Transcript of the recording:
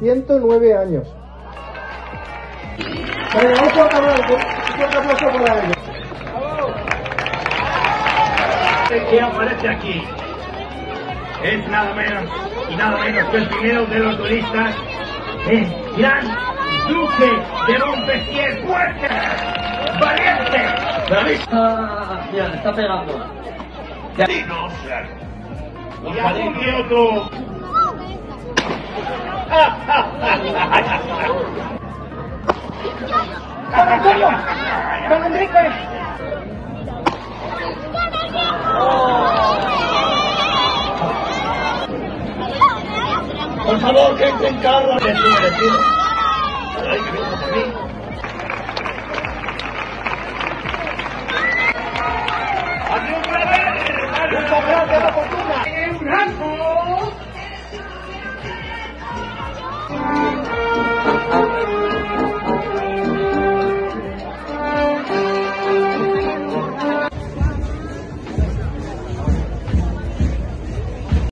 109 años. Venga, un fuerte aplauso para ellos. Que aparece aquí es nada menos y nada menos que el primero de los duelistas, el gran Duque de Montpensier, fuerte, valiente. Mira, le está pegando. Sí, no, claro. Y algún que otro. ¡Don Antonio! ¡Don Enrique! Por favor, que entren carros de su merecido. Ay, que venga por mí.